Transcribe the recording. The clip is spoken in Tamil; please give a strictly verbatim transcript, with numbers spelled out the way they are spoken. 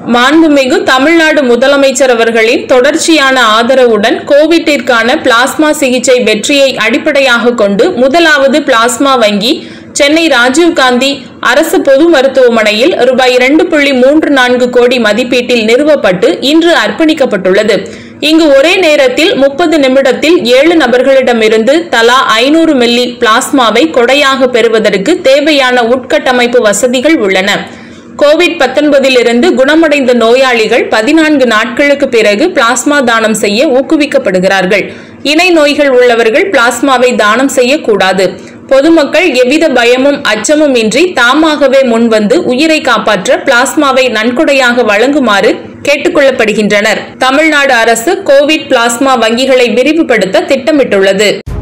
மாண்புமிகு தமிழ்நாடு முதலமைச்சர் அவர்களின் தொடர்ச்சியான ஆதரவுடன் கோவிட்டிற்கான பிளாஸ்மா சிகிச்சை வெற்றியை அடிப்படையாக கொண்டு முதலாவது பிளாஸ்மா வங்கி சென்னை ராஜீவ்காந்தி அரசு பொது மருத்துவமனையில் ரூபாய் இரண்டு புள்ளி மூன்று நான்கு கோடி மதிப்பீட்டில் நிறுவப்பட்டு இன்று அர்ப்பணிக்கப்பட்டுள்ளது. இங்கு ஒரே நேரத்தில் முப்பது நிமிடத்தில் ஏழு நபர்களிடமிருந்து தலா ஐநூறு மில்லி பிளாஸ்மாவை கொடையாக பெறுவதற்கு தேவையான உட்கட்டமைப்பு வசதிகள் உள்ளன. கோவிட் பத்தொன்பதில் இருந்து குணமடைந்த நோயாளிகள் பதினான்கு நாட்களுக்கு பிறகு பிளாஸ்மா தானம் செய்ய ஊக்குவிக்கப்படுகிறார்கள். இணை நோய்கள் உள்ளவர்கள் பிளாஸ்மாவை தானம் செய்யக்கூடாது. பொதுமக்கள் எவ்வித பயமும் அச்சமும் இன்றி தாமாகவே முன்வந்து உயிரை காப்பாற்ற பிளாஸ்மாவை நன்கொடையாக வழங்குமாறு கேட்டுக் கொள்ளப்படுகின்றனர். தமிழ்நாடு அரசு கோவிட் பிளாஸ்மா வங்கிகளை விரிவுபடுத்த திட்டமிட்டுள்ளது.